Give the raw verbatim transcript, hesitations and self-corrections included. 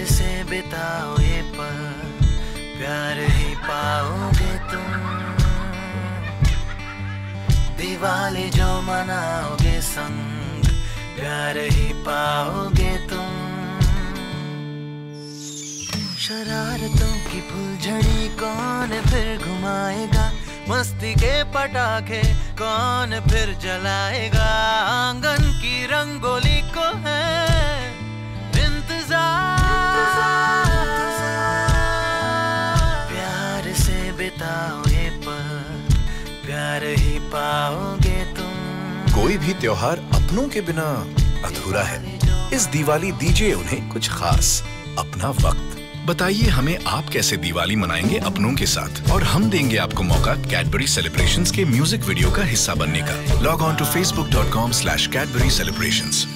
प्यार से बिताओ ये पल, प्यार ही पाओगे तुम। दिवाली जो मनाओगे संग, प्यार ही पाओगे तुम। शरारतों की फुलझड़ी कौन फिर घुमाएगा, मस्ती के पटाखे कौन फिर जलाएगा। आंगन की रंगोली को है इंतजार, प्यार से बिताओ ये पल, प्यार ही पाओगे तुम। कोई भी त्योहार अपनों के बिना अधूरा है। इस दिवाली दीजिए उन्हें कुछ खास, अपना वक्त। बताइए हमें आप कैसे दिवाली मनाएंगे अपनों के साथ, और हम देंगे आपको मौका कैडबरी सेलिब्रेशंस के म्यूजिक वीडियो का हिस्सा बनने का। Log on to Facebook dot com slash Cadbury celebrations.